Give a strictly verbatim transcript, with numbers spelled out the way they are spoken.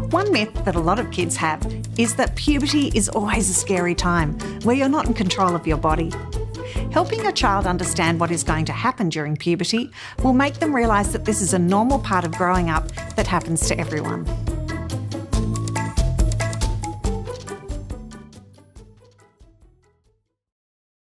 One myth that a lot of kids have is that puberty is always a scary time where you're not in control of your body. Helping your child understand what is going to happen during puberty will make them realise that this is a normal part of growing up that happens to everyone.